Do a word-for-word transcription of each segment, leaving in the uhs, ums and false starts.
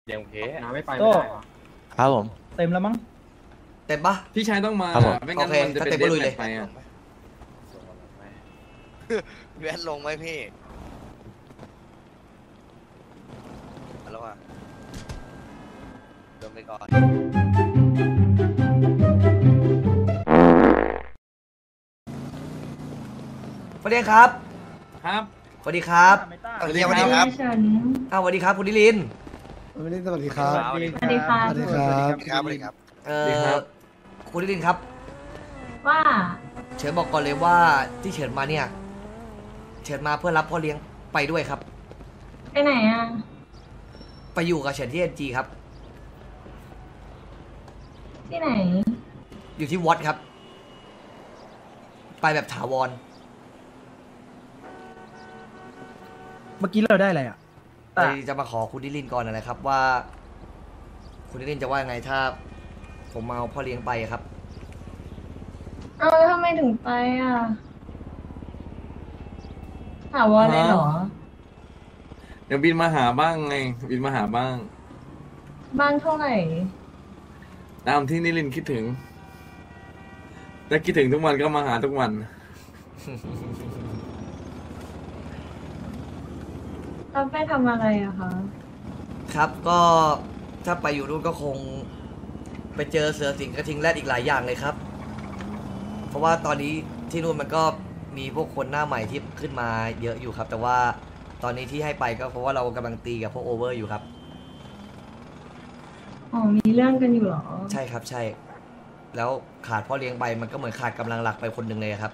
ยังเพะน้าไม่ไปไม่ได้เหรอครับผมเต็มแล้วมั้งเต็มปะพี่ชายต้องมาครับผมไม่งั้นโอเคมันจะเป็นถ้าเต็มเดก็ทลุยแมเลยทไปอ่ะแวนลงไหมพี่แล้วอ่ะลงไปก่อนสวัสดีครับครับสวัสดีครับสวัสดีครับอ้าวสวัสดีครับคุณนิรินทร์ไม่ได้สวัสดีครับสวัสดีสวัสดีค่ะสวัสดีครับครับสวัสดีครับเอ่อคุณนิรินทร์ครับว่าเฉินบอกก่อนเลยว่าที่เฉินมาเนี่ย เฉินมาเพื่อรับพ่อเลี้ยงไปด้วยครับไปไหนอ่ะไปอยู่กับเฉินที่เอ็นจีครับที่ไหนอยู่ที่วัดครับ ไปแบบถาวรเมื่อกี้เราได้อะไรอ่ะไปจะมาขอคุณนิรินทร์ก่อนนะครับ ว่า คุณนิรินทร์จะว่ายังไงถ้า ผมมาเอาพ่อเลี้ยงไปครับเอาแล้วทำไมถึงไปอ่ะ ถามว่าอะไรเหรอเดี๋ยวบินมาหาบ้างไง บินมาหาบ้างบ้านเท่าไหร่ตามที่นิรินทร์คิดถึงถ้าคิดถึงทุกวันก็มาหาทุกวันเราไปทำอะไรอะคะครับก็ถ้าไปอยู่นู่นก็คง ไปเจอเสือสิงกระทิงแรดอีกหลายอย่างเลยครับ เพราะว่าตอนนี้ที่นู่นมันก็มีพวกคนหน้าใหม่ที่ขึ้นมาเยอะอยู่ครับ แต่ว่าตอนนี้ที่ให้ไปก็เพราะว่าเรากำลังตีกับพวกโอเวอร์อยู่ครับอ๋อ มีเรื่องกันอยู่เหรอใช่ครับใช่ แล้วขาดพ่อเลี้ยงไปมันก็เหมือนขาดกำลังหลักไปคนหนึ่งเลยครับ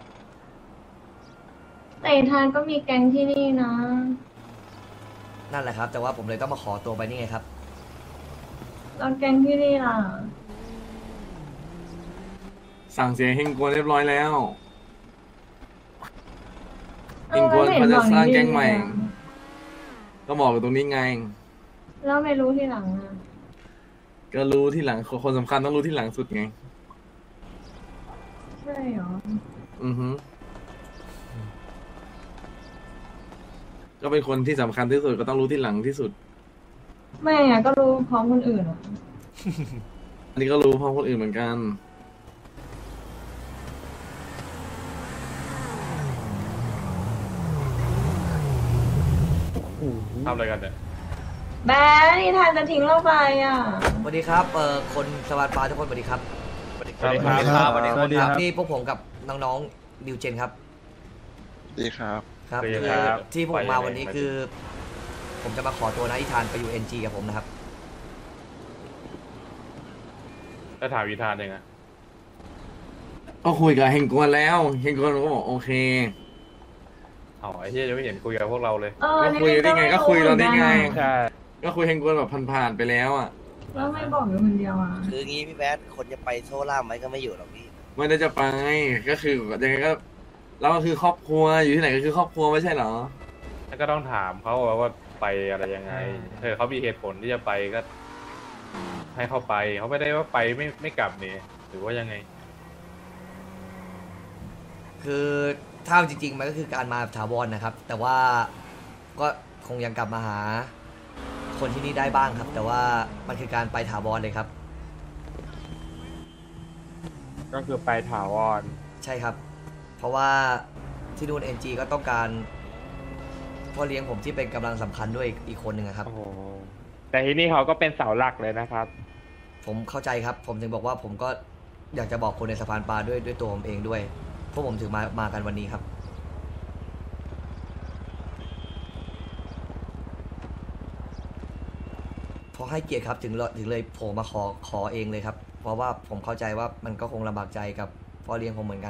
แต่ทานก็มีแก๊งที่นี่นะนั่นแหละครับ แต่ว่าผมเลยต้องมาขอตัวไปนี่ไงครับแล้วแก๊งที่นี่ล่ะสั่งเสียเฮงกวนเรียบร้อยแล้วเอาอิงกวนแล้วเขาจะสร้างแก๊งใหม่เห็นบอกนี่ก็บอกอยู่ตรงนี้ไงแล้วไม่รู้ที่หลังอ่ะก็รู้ที่หลังคนสำคัญต้องรู้ที่หลังสุดไงใช่เหรออือฮึก็เป็นคนที่สำคัญที่สุดก็ต้องรู้ที่หลังที่สุดไม่อะก็รู้พร้อมคนอื่นอะอันนี้ก็รู้พร้อมคนอื่นเหมือนกันทำอะไรกันเนี่ยแบนนี่ทานจะทิ้งเราไปอ่ะสวัสดีครับเอ่อคนสวัสดีปลาทุกคนสวัสดีครับสวัสดีคสวัรับสดีครับสวัสดีสวัสดีคครัรับบ นี่พวกผมกับน้องๆนิวเจนครับดีครับครับสวัสดีคือครับที่ผมมาวันนี้ไปยังไงคือ ผมจะมาขอตัวนะอีธานไปอยู่ เอ็น จี กับผมนะครับถ้าถามวิธานยังไงก็คุยกับเฮงกวนแล้ว เฮงกวนก็บอกโอเคเอาไอ้เหี้ยยังไม่เห็นคุยกับพวกเราเลยเออก็คุยได้ไงก็คุยตอนนี้ไงใช่ก็คุยเฮงกวนแบบผ่านๆไปแล้วอ่ะแล้วไม่บอกอยู่คนเดียวอ่ะคืองี้พี่แบดคนจะไปโซล่าไหมก็ไม่อยู่หรอกพี่ไม่ได้จะไป ก็คือยังไงก็เราก็คือครอบครัวอยู่ที่ไหนก็คือครอบครัวไม่ใช่เหรอแล้วก็ต้องถามเขาว่าไปอะไรยังไงเธอเขามีเหตุผลที่จะไปก็ ให้เขาไปเขาไม่ได้ว่าไปไม่ไม่กลับนี่หรือว่ายังไงคือถ้าเอาจริงๆมันก็คือการมาถาวรนะครับ แต่ว่าก็คงยังกลับมาหา คนที่นี่ได้บ้างครับ แต่ว่ามันคือการไปถาวรเลยครับก็คือไปถาวรใช่ครับ เพราะว่าที่นู่น เอ็น จี ก็ต้องการพ่อเลี้ยงผมที่เป็นกำลังสำคัญด้วยอีกคนหนึ่งอะครับโอ้โหแต่ที่นี่เขาก็เป็นเสาหลักเลยนะครับผมเข้าใจครับ ผมถึงบอกว่าผมก็อยากจะบอกคนในสะพานปลาด้วยด้วยตัวผมเองด้วยพวกผมถึงมามากันวันนี้ครับ พอให้เกียรติครับถึงเลยถึงเลยโผล่มาขอขอเองเลยครับ เพราะว่าผมเข้าใจว่ามันก็คงลำบากใจกับพ่อเลี้ยงผมเหมือนกัน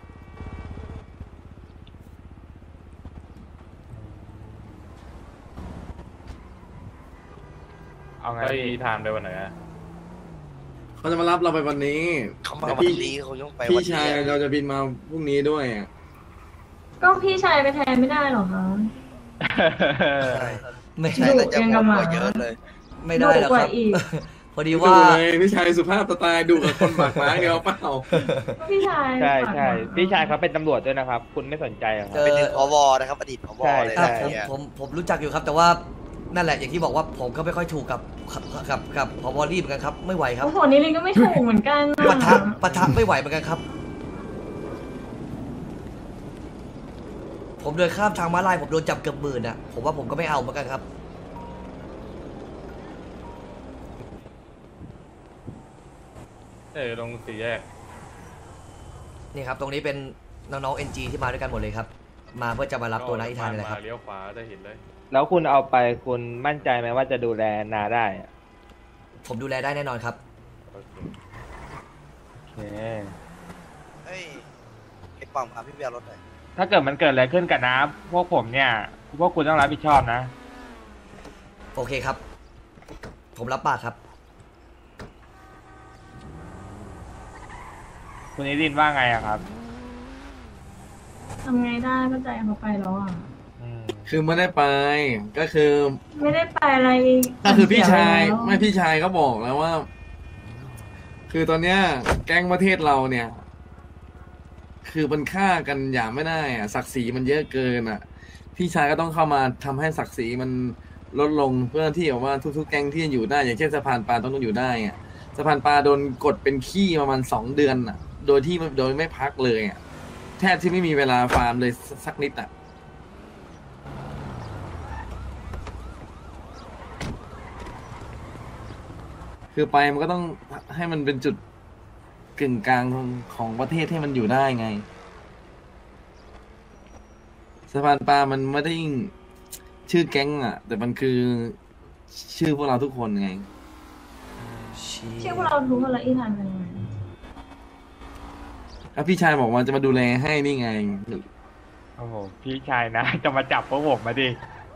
เอาไงแล้วพี่วิธานไปวันไหนอะเขาจะมารับเราไปวันนี้เขามาแต่วันพี่นี้เขาต้องไปวันพี่นี้ชายเราจะบินมาพรุ่งนี้ด้วยอะก็พี่ชายไปแทนไม่ได้หรอคะใช่ไม่ใช่ได้แล้วจะยังหมกับดหมากว่าเยอะเลยไม่ได้หรอกครับดุกว่าอีกพอดีดูว่าเลยพี่ชายสุภาพสไตล์ดูกับคนปากร้ายเดียวเปล่าก็พี่ชายใช่ฝากใช่มาพี่ชายเขาเป็นตำรวจด้วยนะครับ คุณไม่สนใจเหรอครับเจอเป็นถึงผวนะครับอดีตผวเลยอ่ะนะผมเนี่ยผมผมรู้จักอยู่ครับ แต่ว่านั่นแหละอย่างที่บอกว่าผมก็ไม่ค่อยถูกกับกับกับผบรีบเหมือนกันครับ ไม่ไหวครับโอ้โหนี่ลินก็ไม่ถูกเหมือนกันปะทะปะทะไม่ไหวเหมือนกันครับ ผมเดินข้ามทางม้าลายผมโดนจับเกือบหมื่นอ่ะผมว่าผมก็ไม่เอาเหมือนกันครับเออลงสี่แยกนี่ครับตรงนี้เป็นน้องๆ เอ็น จี ที่มาด้วยกันหมดเลยครับมาเพื่อจะมารับตัวนายอิธานนี่แหละครับมาเลี้ยวขวาจะเห็นเลยแล้วคุณเอาไปคุณมั่นใจไหมว่าจะดูแลนาได้อะผมดูแลได้แน่นอนครับโอเคโอเคเฮ้ยไอ้ป้อมพาพี่เบียร์รถหน่อยถ้าเกิดมันเกิดอะไรขึ้นกับน้าพวกผมเนี่ยพวกคุณต้องรับผิดชอบนะโอเคครับ ผมรับปากครับคุณนิรินทร์ว่าไงอะครับทำไงได้ก็ใจเขาไปแล้วอ่ะอืมคือไม่ได้ไปก็คือไม่ได้ไปอะไรก็คือพี่ชายเสีปแล้วไม่พี่ชายก็บอกแล้วว่า คือตอนเนี้ยแก๊งประเทศเราเนี่ย คือมันฆ่ากันอย่างไม่ได้อะศักดิ์ศรีมันเยอะเกินอ่ะ พี่ชายก็ต้องเข้ามาทำให้ศักดิ์ศรีมันลดลงเพื่อที่แบบว่าทุกๆแก๊งที่จะอยู่ได้อย่างเช่นสะพานปลาต้องอยู่ได้อ่ะสะพานปลาโดนกดเป็นขี้ประมาณสองเดือนอ่ะ โดยที่โดยไม่พักเลยอ่ะแทบที่ไม่มีเวลาฟาร์มเลยสักนิดอ่ะ คือไปมันก็ต้องให้มันเป็นจุดกึ่งกลางของของประเทศให้มันอยู่ได้ไงสะพานปลามันไม่ได้ชื่อแก๊งอ่ะ แต่มันคือชื่อพวกเราทุกคนไงเชื่อว่าเรารู้ว่าเราอีทานเป็นยังไงถ้าพี่ชายบอกว่าจะมาดูแลให้นี่ไงโอ้โหพี่ชายนะ จะมาจับพวกผมมาดิ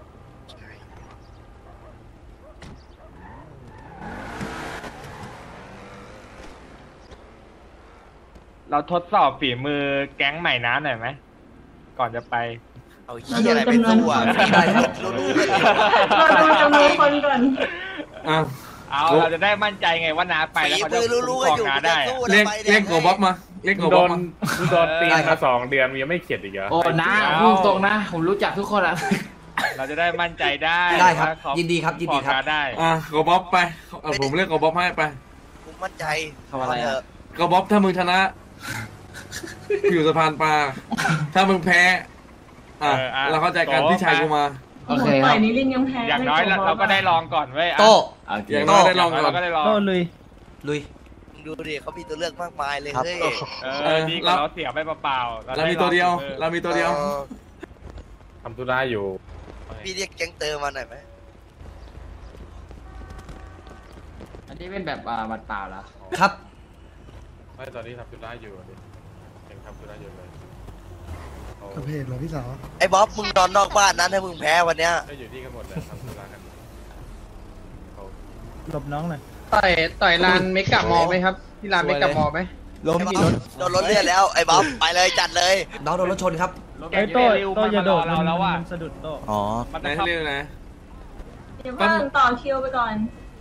เราทดสอบฝีมือแก๊งใหม่น้าหน่อยไหมก่อนจะไปเอาเหี้ยอะไรไปสู้อ่ะได้ครับรู้ๆเลยเราดูจำนวนคนก่อนอ้าวเอาโอ้เราจะได้มั่นใจไงว่าน้าไปแล้วฝีเขาจะมือคุ้มรู้ๆคกันรองอยู่น้าจะได้สู้เรียกไปเรียกโกบ๊อบมาเรียกโกโดบ๊อบนมาโดนตีนได้ครัมาบสองเดือนมันยังไม่เข็ดอีกเหรอโอ้นะพูดตรงนะ ผมรู้จักทุกคนอะเราจะได้มั่นใจได้ได้ครับว่าเขายินดีครับยินดีครับคุ้มครองน้าได้อ่ะโกบ๊อบไปเอาผมเรียกโกบ๊อบให้ไปกูมั่นใจทำอะไรอะเถอะโกบ๊อบถ้ามึงชนะ อยู่สะพานปลาถ้ามึงแพ้อ่ะเอออ่ะเราเข้าใจกันโกบ๊อบพี่ชายกูมาโอเคปคล่รัอบ ยนิลินยังแพ้อย่างน้อยเราเราก็ได้ลองก่อนเว้ยอ่ะโต้โอเคอย่างน้อยได้ลองอย่างน้อยก่อเรานก็ได้ลองโต้ลุยลุยมึงดูดิเขามีตัวเลือกมากมายเลยเฮ้ยเอเอออดีกเราว่าเราเสียไปเปล่าๆเราได้มีตัวเดียวลองเรามีตัวเดียวออทำธุระอยู่พี่เรียกแก๊งเตอร์มาหน่อยไหมอันนี้เป็นแบบอ่าหมัดเปล่าเหรอครับไม่ตอนนี้ทำธุระอยู่ดิยังทำธุระอยู่เลยเขากับเพจเหรอพี่สาวไอ้บ๊อบมึงนอนนอกบ้านนะถ้ามึงแพ้วันเนี้ยก็อยู่ที่กันหมดเลยทำธุระกันเขาหลบน้องหน่อยต่อยต่อยลานเมกะมอลไหมครับ ที่ลานเมกะมอลไหมล้มไอ้บ๊อบโดนรถเลื่อนแล้วไอ้บ๊อบไปเลยจัดเลยน้องโดนรถชนครับแก๊ไอ้งโต้เร็วโต้มันอย่าโดดมารอเราแล้วอ่ะมันสะดุดโต้อ๋อมันไหนจะให้เข้าเรียกนะเดี๋ยวเพิ่งต่อคิวไปก่อน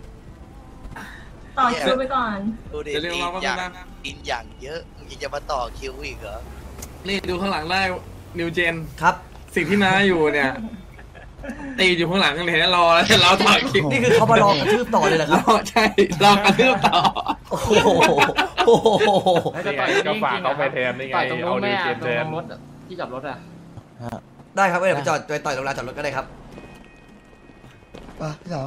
ต่อคิวไปก่อนดูดิจะเรียกอินเราว่าอย่างไงนะอินอย่างเยอะมึงยังจะมาต่อคิวอีกเหรอนี่ดูข้างหลังได้นิวเจนครับสิ่งที่น้าอยู่เนี่ย ตีอยู่ข้างหลังเลยนะรอแล้วเราถ่ายคลิปนี่คือเขามารอกระทืบต่อเลยเหรอครรับอใช่รอกระทืบต่อโอ้โหโอ้โหนี่ไงก็ฝากเขาไปแทนนี่ไงต่อยตรงนู้เอานไหมดิวอะเจนตแทรนงรถอะที่จอดรถอะได้ครับเดี๋ยวไปจอดไปต่อยตรงลานจอดรถก็ได้ครับป่ะพี่สาว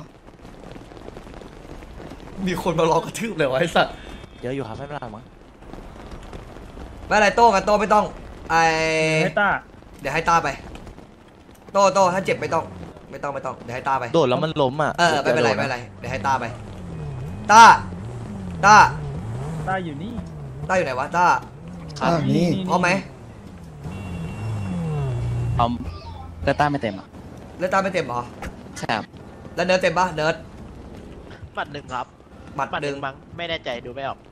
มีคนมารอกระทืบเลยวะไอ้สัตว์เยอะอยู่ครับไม่เป็นไรมั้งไม่เป็นไรโต้กันโต้ไม่ต้องไอให้ต้าเดี๋ยวให้ต้าไป โต้โต้ถ้าเจ็บไม่ต้องไม่ต้องไม่ต้องเดี๋ยวให้ต้าไปโดดแล้วมันล้มอ่ะเออไม่เป็นไรไม่เป็นไรเดี๋ยวให้ต้าไปต้าต้าต้าอยู่นี่ต้าอยู่ไหนวะต้าอ่านี่พร้อมไหมพร้อมแต่ต้าไม่เต็มอ่ะเลือดต้าไม่เต็มเหรอใช่ครับแล้วเนิร์ดเต็มปะเนิร์ดบัตรหนึ่งครับบัตรหนึ่งมั้งไม่แน่ใจดูไม่ออก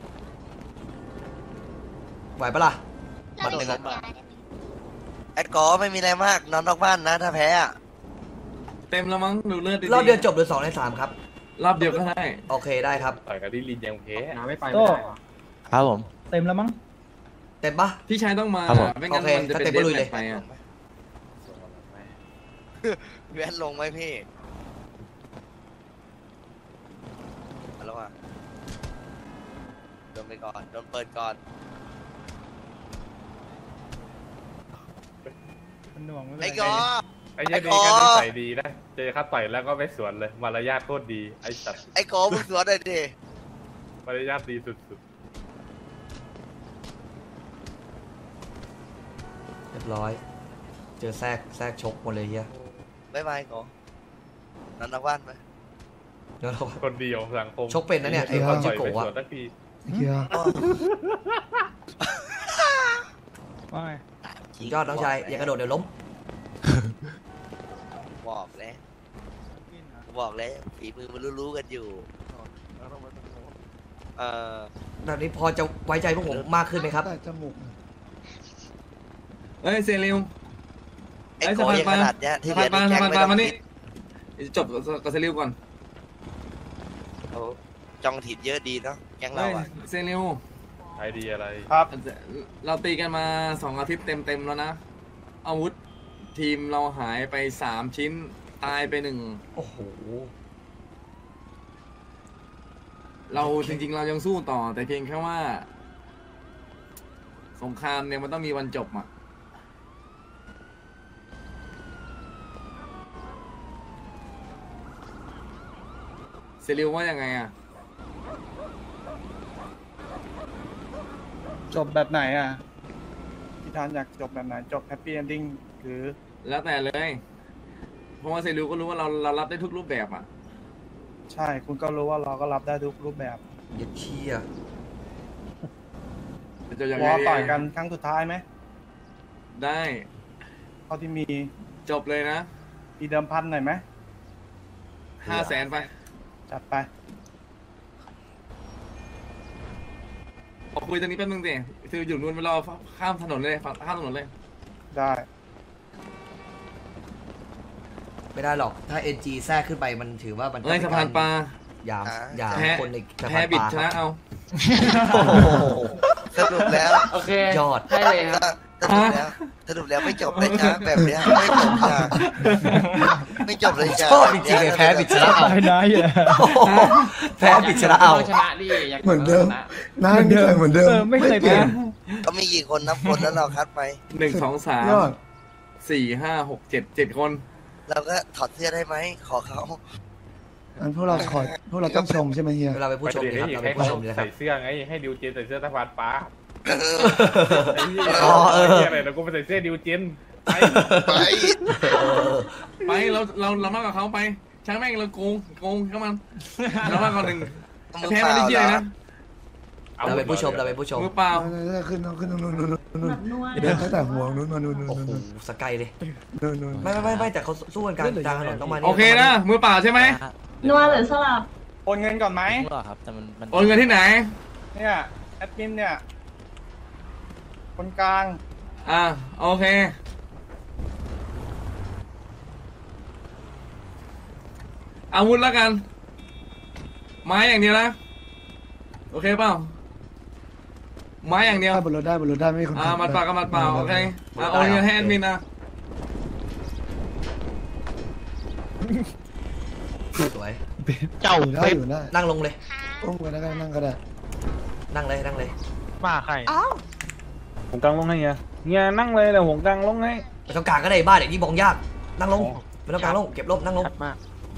ไหวปะล่ะบัตรหนึ่งอะไอ้กอไม่มีอะไรมากนอนนอกบ้านนะถ้าแพ้อ่ะเต็มแล้วมั้งดูเลือดดีๆรอบเดียวจบหรือสองในสามครับรอบเดียวก็ได้โอเคได้ครับต่อยกับที่ลินยังแพ้น้าไม่ไปโต้ไม่ได้เหรอครับผมเต็มแล้วมั้งเต็มปะพี่ชายต้องมาครับผมไม่งั้นโอเคมันจะเป็นถ้าเต็มเดก็ทลุยเลยแมทไปอ่ะแวนลงไหมพี่อ่ะโดนไปก่อนโดนเปิดก่อนมันหน่วงไม่เป็นไอ้ไรกอไอ้เหี้ยนี่ก็นิสัยดีนะเจอข้าต่อยแล้วก็ไม่สวนเลยมารยาทโคตรดีไอ้สัตว์ไอ้กอมึงสวนหน่อยดิมารยาทดีสุดเรียบร้อย เจอแทรกแทรกชกหมดเลยเฮียบ๊ายบายกอนันนักบ้านไปเดี๋ยวเราๆคนดีของสังคมชกเป็นนะเนี่ยไอ้คนต่ชื่ออย โกไปสะวนสักทีเกียร์ว่าไงยอดน้องชายอย่ากระโดดเดี๋ยวล้มบอกแล้วบอกแล้วฝีมือมันรู้ๆกันอยู่เอ่อแบบนี้พอจะไว้ใจพวกผมมากขึ้นไหมครับแต่จมูกเอ้ยเซริวไอ้ไอ้กสะอพานยังปลาขนาดเนี้ยที่สะเหลืพาอน ในปลาแก๊สะงพานไม่ปต้ลาองมาคินี่ดจบกับเซริวก่อนเขาจ้องถิ่นเยอะดีเนาะแก๊งเราเอ้ยอ่ะเซริวไอเดียอะไรครับเราตีกันมาสองอาทิตย์เต็มๆแล้วนะ อาวุธทีมเราหายไปสามชิ้น ตายไปหนึ่งโอ้โหเราจริงๆ เรายังสู้ต่อ แต่เพียงแค่ว่า สงครามเนี่ยมันต้องมีวันจบอ่ะ เซริวว่ายังไงอ่ะจบแบบไหนอ่ะพี่ทานอยากจบแบบไหนจบแฮปปี้เอนดิ้งหรือแล้วแต่เลย เพราะว่าเซริวก็รู้ว่าเราเรารับได้ทุกรูปแบบอ่ะใช่คุณก็รู้ว่าเราก็รับได้ทุกรูปแบบอย่าเชี่ยจะยังวไงอดีต่อยกันครั้งสุดท้ายไหมได้เท่าที่มีจบเลยนะมีเดิมพันหน่อยไหมห้าแสนไปจัดไปขอคุยตรงนี้แป๊บนึงสิคืออยู่นู่นไปรอข้ามถนนเลยฝั่งข้ามถนนเลยได้ไม่ได้หรอกถ้า เอ็น จี แทรกขึ้นไปมันถือว่ามันเอ้ยสะพานปลาหยามหยามแพ้คนในสะพาแพ้นบิปดลาชนะเอาโอ้โหสรุปแล้วโอเคยอดให้เลยครับสรุปแล้วสรุปแล้วไม่จบเลยจ้าแบบเนี้ยไม่จบจ้าไม่จบเลยจ้าชอบจริงๆเลยแพ้บิดชนะเอาไม่ได้เลยโอ้โหแพ้บิดชนะเอาชนะดิอยากเหมือนเดิมชนะหน้านี่เหมือนเดิมเออไม่เคยปลี่แพ้นก็มีกี่คนนับคนแล้วเราคัดไปหนึ่งสองสามยอดสี่ห้าหกเจ็ดเจ็ดคนเราก็ถอดเสื้อได้ไหมขอเขาอันพวกเราขอพวกเราต้องชมใช่ไหมเฮียเวลาไปผู้ชมไปดีดิครับให้เราไปให้ผู้เขาชมดีนะครัใส่บเสื้อไงให้ดิวเจนใส่เสื้อสะพานปลาไอ๋อเออเหี้ยอะไรแล้วกูไปใส่เสื้อดิวเจนไปไปไปเราเราเรามากกว่าเขาไปช่างแม่งเราโกงโกงเข้ามันเรามากกว่าหนึ่งแพ้ไม่ได้เยี่ยเลยนะเราเป็นผู้ชมเราเป็นผู้ชมมือเปล่าขึ้นขึ้นนู่นนู่นนู่นนู่นแบบนวดเดินตั้งแต่หัวนู่นมานู่นนู่นโอ้โหนู่นสกายเลยนู่นนู่นไม่ไม่ไม่ไม่แต่เขาสู้กันกลางกลางถนนต้องมานี่โอเคนะมือเปล่าใช่ไหมนวดหรือสลับโอนเงินก่อนไหมโอนเงินที่ไหนเนี่ยแอดมินเนี่ยคนกลางอ่าโอเคอาวุธแล้วกัน ไม้อย่างเดียวนะโอเคเปล่าไม้อย่างเดียวได้บนรถได้บนรถได้ไม่มีคนอ่ามัดเปล่าก็มัดเปล่าโอเคอ่าโอนเงินให้แอดมินนะสวยเจ้าอยู่ได้อยู่ได้นั่งลงเลยอุ้มกันแล้วกันนั่งก็ได้นั่งเลยนั่งเลยมาใครผมกลางลงให้เงี้ยเงี้ยนั่งเลยเดี๋ยวผมกลางลงให้ไม่ต้องกลางก็ได้บ้านเดี๋ยวนี่บองยากนั่งลงไม่ต้องกลางลงเก็บร่มนั่งลงมาก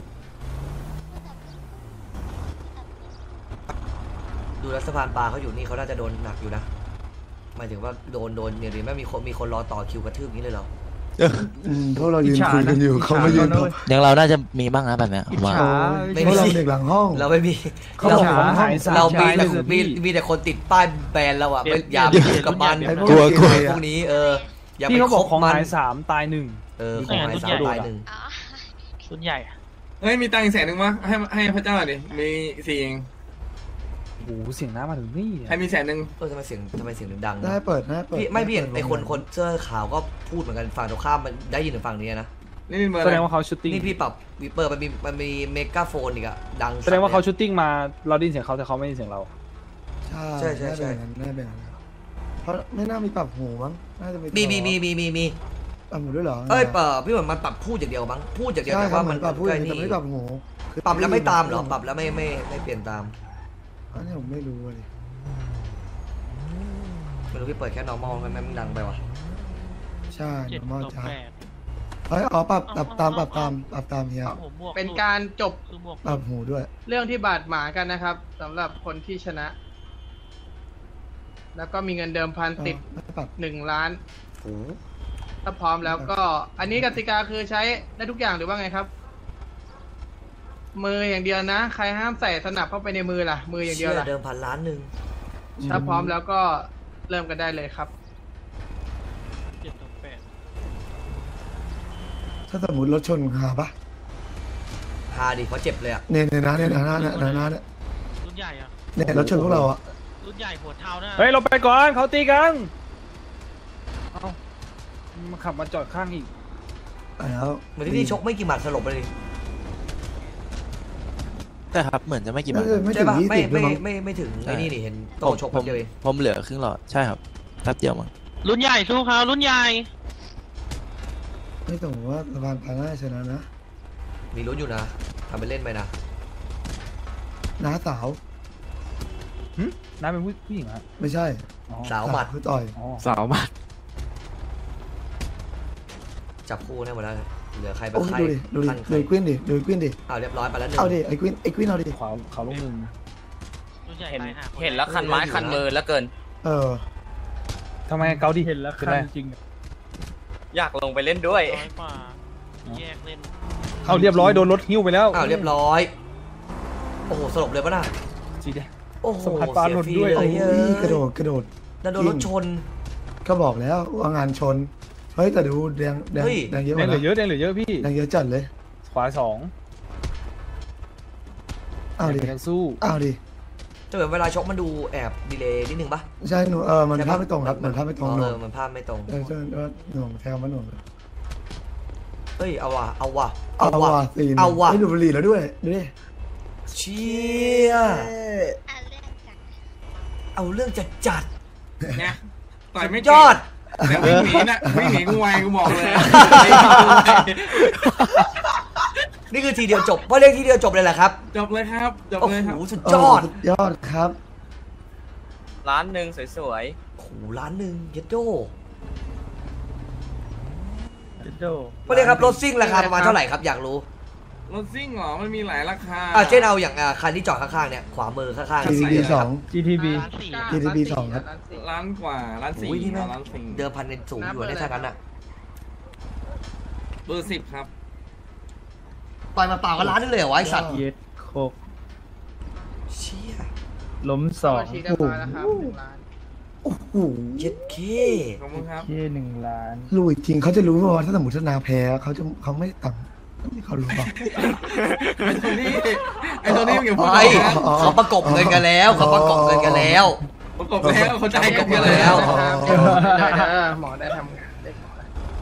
ดูแล้วสะพานปลาเขาอยู่นี่เขาน่าจะโดนหนักอยู่นะหมายถึงว่าโดนโดนเนี่ยหรือไม่มีคนมีคนรอต่อคิวกระทืบนี้เลยเหรออืมพวกเรายืนคุยกันอยู่เขามายืนตรงอย่างเราน่าจะมีบ้างนะแบบเนี้ยผมว่าไม่พวมีกเราเด็กหลังห้องเราไม่มีเขาเราบอกหลังห้องเรามีแต่มีมีแต่คนติดป้ายแบนเราอ่ะไม่อย่าไปยุ่งกับมันไอ้พวกลัวกกลัวเกย์อะพวกนี้เอออย่าไปพี่เขาคบอกบของมันหายสามตายหนึ่งเออของหายสามตายหนึ่งรุ่นใหญ่เฮ้ยมีตังค์อีกแสนหนึ่งมั้ยให้ให้พระเจ้าหน่อยดิมีสี่เองโอ้โหเสียงน้ำมาถึงนี่ใครมีแสนหนึ่งเออทำไมเสียงทำไมเสียงถึงดังได้เปิดได้เปิดพี่ไม่พี่เห็นไอคนได้คเปิดนเสื้อขาวก็พูดเหมือนกันฝั่งตรงข้ามมันได้ยินถึงฝั่งนี้นะนี่เป็นเบอร์แสอะไรดงว่าเขาชูตติ้งนี่พี่ปรับวิปเปอร์มันมีมันมีเมกาโฟนอีกอะดังแสดงว่าเขาสัชูตตติ้งมาเราได้ยินเสียงเขาแต่เขาไม่ได้ยินเสียงเราใช่ใช่ใช่น่าเป็นอย่างนั้นเพราะไม่น่ามีปรับหูมั้งน่าจะมีมีมีมีมีมีมีปรับหูด้วยเหรอเอ้ยเปิดพี่เหมือนมันปรับพูดอย่างเดียวมั้งพูดอย่างเดียวใช่แต่ครับว่าเหมืมัอน นปรับพูดใกล้แต่นี่ไม่ปรับหูปรับแล้วไม่ตามเหรอปรับแล้วไม่ไม่ไม่เปลี่ยนตามอันนี้ผมไม่รู้เลยไม่รู้พี่เปิดแค่ normal มันมันดังไปวะใช่ผมว่าจะเฮ้ยอ๋อปรับปรับตามปรับตามปรับตามเฮียเป็นการจบปรับหูด้วยเรื่องที่บาดหมางกันนะครับสำหรับคนที่ชนะ แล้วก็มีเงินเดิมพันติดไม่ปรับหนึ่งล้านโอ้ถ้าพร้อมแล้วก็ อันนี้กติกาคือใช้ได้ทุกอย่างหรือว่าไงครับ มืออย่างเดียวนะ ใครห้ามใส่สนับเข้าไปในมือล่ะ มืออย่างเดียวเชื่อล่ะเดิมพันล้านหนึ่งถ้าพร้อมแล้วก็เริ่มกันได้เลยครับถ้าสมมติรถชนหาปะพาดิเพราะเจ็บเลยอ่ะเนี่ยเนี่ยนะเนี่ยนะเนี่ยนะนะเนี่ยรุ่นใหญ่อะเนี่ยรถชนพวกเราอ่ะรุ่นใหญ่หัวเท้านะเฮ้ยเราไปก่อนเขาตีกันเอ้ามาขับมาจอดข้างอีกแล้วเหมือนที่นี่ชกไม่กี่หมัดสลบไปเลยแต่ครับเหมือนจะไม่กี่บาทไม่ใช่ถึงปะยี่ไม่สิบด้วไม่ยมั้งไม่ไม่ถึงไอ้นี่นี่เห็นโตชกผแป๊บมเดียวเองผมเหลือครึ่งหลอดใช่ครับแป๊บเดียวมั้งรุ่นใหญ่สู้เขารุ่นใหญ่ไม่ต้องว่าสะพานปลาน่าชนะนะมีลุ้นอยู่นะทำไปเล่นไปนะน้าสาวน้าเป็นผู้ผู้หญิงฮะไม่ใช่อ๋อสาวหมัดคือต่อยอ๋อสาวมากจับคู่ได้หมดแล้วเหลือใครเป็นโอ้ยใครดูดิดูดิขั้นใครดูไอ้กวินดิดูไอ้กวินดิเอาเรียบร้อยไปแล้วหนึ่งเอาดิไอ้กวินไอ้กวินเอาดิขวาเขาลงหนึ่งรุ่นใหญ่เห็นไปหาคเห็นแล้วคันไม้คันมือแล้วเกินเออทำไมเกาดิเห็นแล้วคันจริงอยากลงไปเล่นด้วยร้อยกว่าแยกเล่นเอาเรียบร้อยโดนรถหิ้วไปแล้วอ้าวเรียบร้อยโอ้โหสลบเลยปะน่ะสีแดงโอ้โหสะพานปลาเสียหล่นฟรีด้วยเลยเฮ้โอ้ยยกระโดดกระโดดแล้วโดนรถชนก็บอกแล้วว่างานชน เฮ้ยแต่ดูแดงแดงเฮ้ยแดงเยอะแดกงว่าเหลือเยนะอะแดงเหลือเยอะพี่แดงเยอะจัดเลยขวาสองเอาดิแดงสู้เอาดิจะเหมือนเวลาชกมันดูแอบดีเลย์นิดนึงปะใช่หนูเออมันใช่ปะภาพไม่ตรงครับมันภาพไม่ตรงอ๋อหนูเออมันภาพไม่ตรงเออใช่ว่าหนูแทงมันหนูเฮ้ยเอาว่ะเอาว่ะเอาว่ะซีนเอาว่ะไม่ดูบุหรี่แล้วด้วยดูดิเชี่ยเอาเรื่องจัดจัดเนี่ยต่อยสุไม่ดเก่ยงอดแต่วิ่งหนีน่ะวิ่งหนีกูไวกูบอกเลยนี่คือทีเดียวจบเพราะเรียกทีเดียวจบเลยแหละครับจบเลยครับจบโอ้เลยโหครับสุดโอ้ยอดสุดยอดครับล้านหนึ่งสวยๆโอ้โหล้านหนึ่งเยดโดโดเพราะเรียกครับรถซิ่งราคาประมาณเท่าไหร่ครับอยากรู้รถซิ่งเหรอมันมีหลายราคาอ่าเช่นเอาอย่างอ่าคันที่จอดข้างๆเนี่ยขวามือข้างๆจีทีบีสองจีทีบีร้านสี่จีทีบีสองครับล้านกว่าล้านสี่โอ้ยนี่แม่งล้านสี่เดิมพันในสูงอยู่ในทางนั้นอ่ะเบอร์สิบครับต่อยมาเปล่าก็ล้านนึงเลยเหรอวะไอสัตว์เย็ดโคกเชี่ยล้มสองชี้เรียบร้อยแล้วครับหนึ่งล้านโอ้โหเย็ดเคขอบคุณครับเย่หนึ่งล้านรู้จริงเขาจะรู้ว่าถ้าสมมติธนาแพ้เขาจะเขาไม่ต่ำเขารู้เปล่าไอ้ตัวนี้ไอ้ตัวนี้มึงอย่าพูดไอนะเขาประกบเงินกันแล้วเขาประกบเงินกันแล้วประกบแล้วเขาใจกันประกบแล้แล้ว วเดี๋ยวเดี๋ยวหมอได้ทำงานเรียบร้อย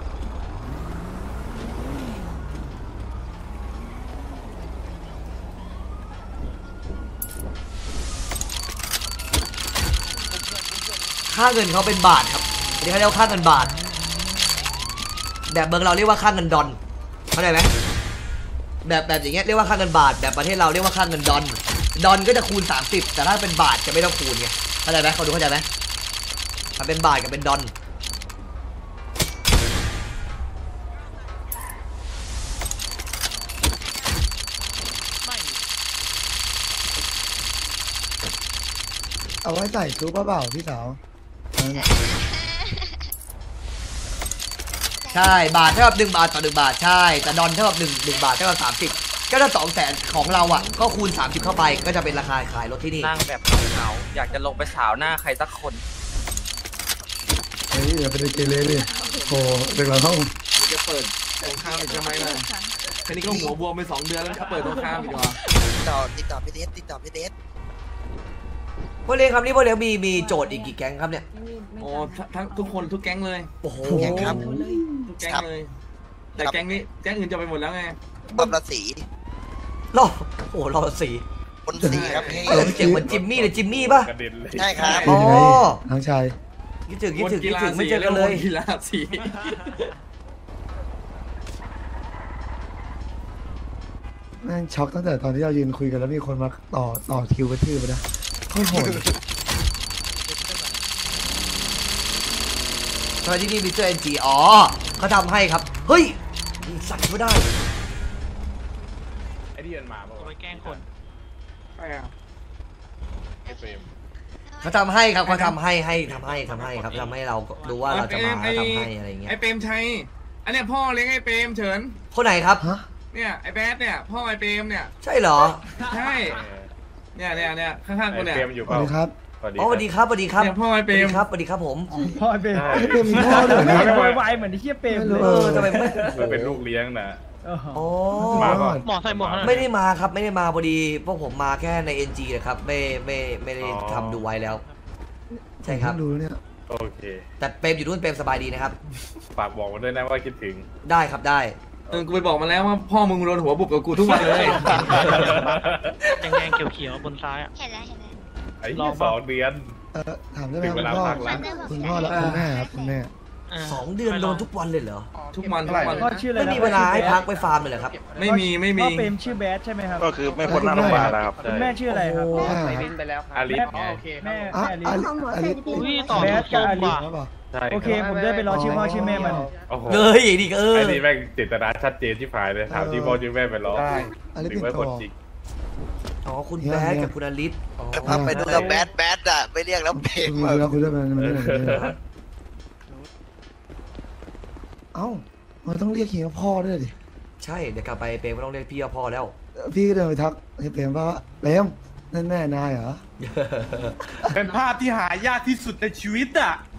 ค่าเงินเขาเป็นบาทครับอันนี้เขาเรียกว่าค่าเงินบาท แบบเมืองเราเรียกว่าค่าเงินดอลเข้าใจไหมแบบแบบอย่างเงี้ยเรียกว่าค่าเงินบาทแบบประเทศเราเรียกว่าค่าเงินดอลดอลก็จะคูณสามสิบแต่ถ้าเป็นบาทจะไม่ต้องคูณไงเข้าใจไหมเขาดูเข้าใจไหมถ้าเป็นบาทกับเป็นดอลไม่เอาไว้ใส่ชุดเปล่าพี่สาวนั่นน่ะใช่บาทเท่ากับหนึ่งบาทต่อหนึ่งบาทใช่แต่ดอลเท่ากับหนึ่งหนึ่งบาทเท่ากับสามสิบก็ถ้าสองแสนของเราอ่ะก็คูณสามสิบเข้าไปก็จะเป็นราคาขายรถที่นี่นั่งแบบเหงาๆอยากจะลงไปสาวหน้าใครสักคนเฮ้ยอย่าไปเกเรดิโอ้เด็กหลังห้องจะเปิดตรงข้ามอีกทำไมล่ะแค่นี้ก็หัวบวมไปสองเดือนแล้วจะเปิดตรงข้ามอีกเหรอติดต่อติดต่อพี่เดสติดต่อพี่เดสพวกเลี้ยงครับนี่พวกเลี้ยงมีมีโจทย์อีกกี่แก๊งครับเนี่ยโอ้ทั้งทุกคนทุกแก๊งเลยโอ้โหแข่งครับทุกแก๊งเลย แต่แก๊งนี้แก๊งอื่นจะไปหมดแล้วไงบอมราศีรอโอ้โหรอสีบนสีครับพี่เออเสียงเหมือนจิมมี่เลยจิมมี่ป่ะกระเด็นเลยใช่ครับอ๋อน้องชายคิดถึงคิดถึงกีคิดฬาถึงไม่สีเจอกันเลยกีฬาสีแม่งช็อกตั้งแต่ตอนที่เรายืนคุยกันแล้วมีคนมาต่อต่อคิวกระทืบไปนะตรโหดทำไมที่นี่มีเสื้อ เอ็น จี อ๋อเขาทำให้ครับเฮ้ยมีสัตว์ก็ได้ไอ้ที่มันมาบอกไปแกล้งคนใช่อ่ะไอ้เฟรมเขาทำให้ครับเขาทำให้ให้ทำให้ทำให้ครับทำให้เรารู้ว่าเราจะมาไอ้ทำให้อะไรอย่างเงี้ยไอ้เปรมชัยอันเนี้ยพ่อเลี้ยงไอ้เปรมเฉินคนไหนครับฮะเนี่ยไอ้แบดเนี่ยพ่อไอ้เปรมเนี่ยใช่เหรอใช่เนี่ยเนี่ยเนี่ยข้างๆกูไอ้เนี่ยเฟรมอยู่สเปวัสล่าดีครับอ๋อสวัสดีครับสวัสดีครับเนี่ยพ่อไอ้สเปรวัสมดีครับสวัสดีครับผมพ่อไอ้เปรมใช่ไอ้เปรมมีพ่อด้วยไม่นะได้โวยวายเหมือนที่เฮียเปรมเลยเออทำไมไม่มันเป็นลูกเลี้ยงนะอ๋อมาก่อนหมอใส่หมวกให้หน่อยไม่ได้มาครับไม่ได้มาพอดีพวกผมมาแค่ใน เอ็น จี นะครับไม่ไม่ไม่ได้อ๋อทำดูไว้แล้ว ใช่ครับดูเนี่ยโอเคแต่เปรมอยู่นู่นเปรมสบายดีนะครับฝากบอกมันด้วยนะว่าคิดถึงได้ครับได้เออกูไปบอกมาแล้วว่าพ่อมึงโดนหัวบุบกับกูทุกวันเลยแดงๆเขียวๆบนซ้ายอ่ะเห็นแล้วเห็นแล้วไอ้เหี้ยสองเดือนเออถามได้ไหมถึงคุเวณลาพ่อพักแล้วคุณพ่อและคุณแม่ครับคุณแม่สองเดือนโดนทุกวันเลยเหรอทุกวันทุกวันพ่อชื่ออะไรไม่นะมีเวลาให้พักไปฟาร์มเลยเหรอครับไม่มีไม่มีพ่อเปรมชื่อแบดใช่ไหมครับก็คือไม่พ้นหน้าโรงพยาบาลแล้วครับคุณแม่ชื่ออะไรครับโอ้ไปลิ้นไปแล้วครับอาลิสแม่ไงโอเคแม่อ่ะแม่ลิอันนอันนี้อุ้ยต่อแบดกับอาลิว่ะหรือเปล่าใช่โอเคผมได้ไปรอชื่อพ่อชื่อแม่มันโอ้โหเฮ้ยนี่ก็เออไอ้นี่แม่งจิตนาชัดเจนที่ผายเลยถามที่พ่อที่แม่ไปร้องได้อันนี้ถึปิงดว่าคคอนจริงอ๋อคุณแบดกับคุณอลิสอ๋อพาไปดูแล้วแบดแบดอ่ะไม่เรียกแล้วเพลงคุยแล้วคุยด้วยมันมันไม่ได้มันไม่ได้เอ้ามันต้องเรียกเฮียพ่อด้วยดิใช่เดี๋ยวกลับไปเปรมก็ต้องเรียกพี่ว่าพ่อแล้วพี่ก็เดินไปทักให้เปรมว่าเปรมนั่นแม่นายเหรอเป็นภาพที่หายากที่สุดในชีวิตอ่ะ